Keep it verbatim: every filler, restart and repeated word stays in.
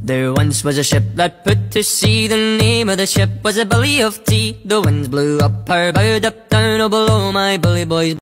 There once was a ship that put to sea. The name of the ship was a Billy of Tea. The winds blew up her bow, up down, oh below my bully boys.